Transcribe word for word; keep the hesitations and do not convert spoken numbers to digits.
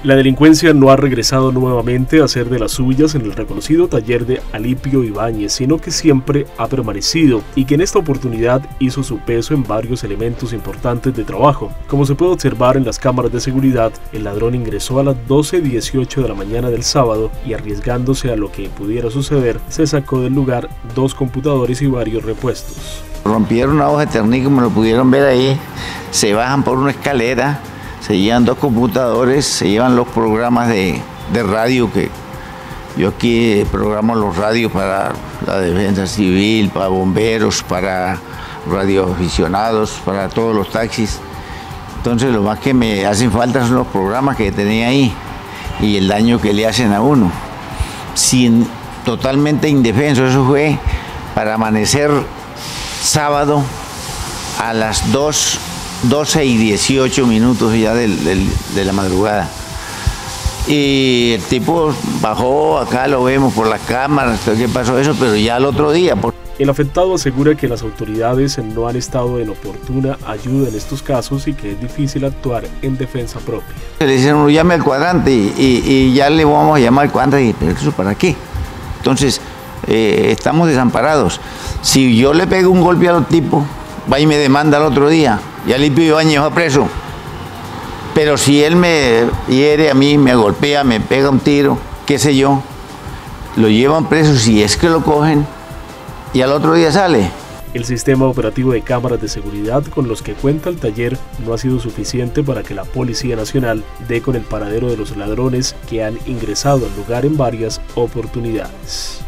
La delincuencia no ha regresado nuevamente a hacer de las suyas en el reconocido taller de Alipio Ibáñez, sino que siempre ha permanecido y que en esta oportunidad hizo su peso en varios elementos importantes de trabajo. Como se puede observar en las cámaras de seguridad, el ladrón ingresó a las doce dieciocho de la mañana del sábado y, arriesgándose a lo que pudiera suceder, se sacó del lugar dos computadores y varios repuestos. Rompieron una hoja de Ethernet, como lo pudieron ver ahí, se bajan por una escalera, se llevan dos computadores, se llevan los programas de, de radio, que yo aquí programo los radios para la defensa civil, para bomberos, para radioaficionados, para todos los taxis. Entonces lo más que me hacen falta son los programas que tenía ahí y el daño que le hacen a uno. Sin, totalmente indefenso, eso fue para amanecer sábado a las dos, doce y dieciocho minutos ya del, del, de la madrugada. Y el tipo bajó, acá lo vemos por las cámaras, ¿qué pasó eso? Pero ya al otro día. Por... El afectado asegura que las autoridades no han estado en oportuna ayuda en estos casos y que es difícil actuar en defensa propia. Le dicen, llame al cuadrante y, y, y ya le vamos a llamar al cuadrante. Y, ¿pero eso para qué? Entonces, eh, estamos desamparados. Si yo le pego un golpe al tipo, va y me demanda el otro día, y Alipio Ibáñez va preso. Pero si él me hiere a mí, me golpea, me pega un tiro, qué sé yo, lo llevan preso si es que lo cogen y al otro día sale. El sistema operativo de cámaras de seguridad con los que cuenta el taller no ha sido suficiente para que la Policía Nacional dé con el paradero de los ladrones que han ingresado al lugar en varias oportunidades.